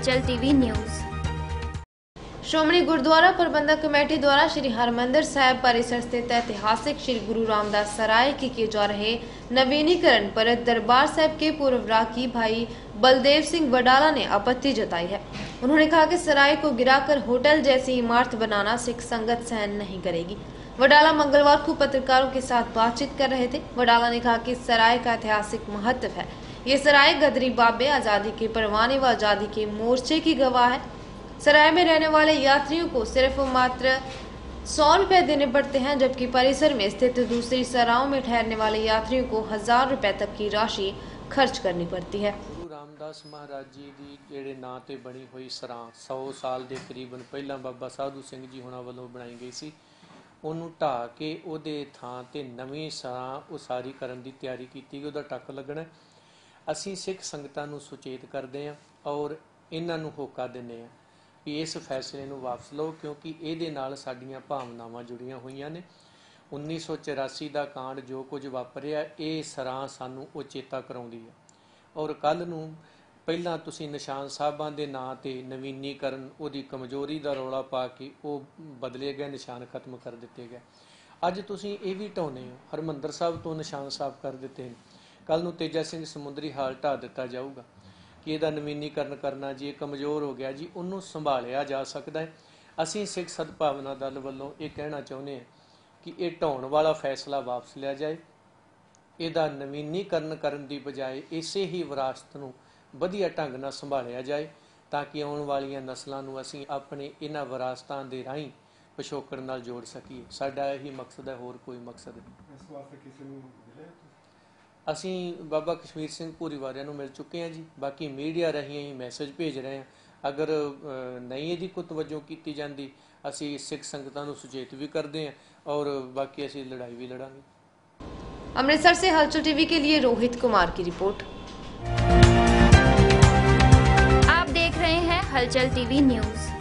हलचल TV news. श्रोमणी गुरुद्वारा प्रबंधक committee द्वारा श्री हरमंदिर साहिब परिसर स्थित ऐतिहासिक श्री गुरु रामदास सराय के किए जा रहे नवीनीकरण पर दरबार साहिब के पूर्व रागी भाई बलदेव सिंह वडाला ने आपत्ति जताई है। उन्होंने कहा कि सराय को गिराकर होटल जैसी इमारत बनाना सिख संगत सहन नहीं करेगी। वडाला मंगलवार को पत्रकारों के साथ बातचीत कर रहे थे। वडाला ने कहा कि सराय का ऐतिहासिक महत्व है। ये सराय गदरी बाबे आजादी के परवाने व आजादी के मोर्चे की गवाह है। सराय में रहने वाले यात्रियों को सिर्फ मात्र 100 रुपए देने पड़ते हैं, जबकि परिसर में स्थित दूसरी सरायों में ठहरने वाले यात्रियों को 1000 रुपए तक की राशि खर्च करनी पड़ती है। गुरु रामदास महाराज जी की जेड़े नां ते बनी हुई सरां 100 साल के करीबन पहला बाबा साधु सिंह जी होना वालों बनाई गई सी। ਉਹਨੂੰ ਢਾਹ ਕੇ ਉਹਦੇ ਥਾਂ ਤੇ ਨਵੀਂ ਸਰਾਂ ਉਸਾਰੀ ਕਰਨ ਦੀ ਤਿਆਰੀ ਕੀਤੀ ਗਈ। ਉਹਦਾ ਟੱਕ ਲੱਗਣਾ। ਅਸੀਂ ਸਿੱਖ ਸੰਗਤਾਂ ਨੂੰ ਸੁਚੇਤ ਕਰਦੇ ਹਾਂ ਔਰ ਇਹਨਾਂ ਨੂੰ ਹੋਕਾ ਦਿੰਦੇ ਹਾਂ ਵੀ ਇਸ ਫੈਸਲੇ ਨੂੰ ਵਾਪਸ ਲਓ, ਕਿਉਂਕਿ ਇਹਦੇ ਨਾਲ ਸਾਡੀਆਂ ਭਾਵਨਾਵਾਂ ਜੁੜੀਆਂ ਹੋਈਆਂ ਨੇ। 1984 ਦਾ ਕਾਂਡ ਜੋ ਕੁਝ ਵਾਪਰਿਆ ਇਹ ਸਰਾਂ ਸਾਨੂੰ ਉਹ ਚੇਤਾ ਕਰਾਉਂਦੀ ਹੈ। ਔਰ ਕੱਲ੍ਹ ਨੂੰ ਪਹਿਲਾਂ ਤੁਸੀਂ ਨਿਸ਼ਾਨ ਸਾਹਿਬਾਂ ਦੇ ਨਾਂ ਤੇ ਨਵੀਨੀਕਰਨ ਉਹਦੀ ਕਮਜ਼ੋਰੀ ਦਾ ਰੌਲਾ ਪਾ ਕੇ ਉਹ ਬਦਲੇ ਗਏ, ਨਿਸ਼ਾਨ ਖਤਮ ਕਰ ਦਿੱਤੇ ਗਏ। ਅੱਜ ਤੁਸੀਂ ਇਹ ਵੀ ਢਾਉਂਦੇ ਹੋ ਹਰਿਮੰਦਰ ਸਾਹਿਬ ਤੋਂ ਨਿਸ਼ਾਨ ਸਾਹਿਬ ਕਰ ਦਿੱਤੇ ਨੇ। ਕੱਲ੍ਹ ਨੂੰ ਤੇਜਾ ਸਿੰਘ ਸਮੁੰਦਰੀ ਹਾਲ ਢਾਹ ਦਿੱਤਾ ਜਾਊਗਾ ਕਿ ਇਹਦਾ ਨਵੀਨੀਕਰਨ ਕਰਨਾ ਜੀ ਇਹ ਕਮਜ਼ੋਰ ਹੋ ਗਿਆ ਜੀ, ਉਹਨੂੰ ਸੰਭਾਲਿਆ ਜਾ ਸਕਦਾ ਹੈ। ਅਸੀਂ ਸਿੱਖ ਸਦਭਾਵਨਾ ਦਲ ਵੱਲੋਂ ਇਹ ਕਹਿਣਾ ਚਾਹੁੰਦੇ ਹਾਂ ਕਿ ਇਹ ਢਾਉਣ ਵਾਲਾ ਫੈਸਲਾ ਵਾਪਸ ਲਿਆ ਜਾਏ। ਇਹਦਾ ਨਵੀਨੀਕਰਨ ਕਰਨ ਦੀ ਬਜਾਏ ਇਸੇ ਹੀ ਵਿਰਾਸਤ ਨੂੰ ਵਧੀਆ ਢੰਗ ਨਾਲ ਸੰਭਾਲਿਆ ਜਾਏ ਤਾਂ ਕਿ ਆਉਣ ਵਾਲੀਆਂ ਨਸਲਾਂ ਨੂੰ ਅਸੀਂ ਆਪਣੇ ਇਹਨਾਂ ਵਿਰਾਸਤਾਂ ਦੇ ਰਾਹੀਂ ਪਿਛੋਕੜ ਨਾਲ ਜੋੜ ਸਕੀਏ। ਸਾਡਾ ਇਹੀ ਮਕਸਦ ਹੈ, ਹੋਰ ਕੋਈ ਮਕਸਦ ਨਹੀਂ। ਇਸ ਵਾਸਤੇ ਕਿਸੇ ਨੂੰ ਅਸੀਂ ਬਾਬਾ ਕਸ਼ਮੀਰ ਸਿੰਘ ਭੂਰੀਵਾਲਿਆਂ ਨੂੰ ਮਿਲ ਚੁੱਕੇ ਹਾਂ ਜੀ। ਬਾਕੀ ਮੀਡੀਆ ਰਾਹੀਂ ਹੀ ਮੈਸੇਜ ਭੇਜ ਰਹੇ ਹਾਂ। ਅਗਰ ਨਹੀਂ ਇਹਦੀ ਕੋਈ ਤਵੱਜੋ ਕੀਤੀ ਜਾਂਦੀ ਅਸੀਂ ਸਿੱਖ ਸੰਗਤਾਂ ਨੂੰ ਸੁਚੇਤ ਵੀ ਕਰਦੇ ਹਾਂ ਔਰ ਬਾਕੀ ਅਸੀਂ ਲੜਾਈ ਵੀ ਲੜਾਂਗੇ। अमृतसर से हलचल टीवी के लिए रोहित कुमार की रिपोर्ट। आप देख रहे हैं हलचल टीवी न्यूज़।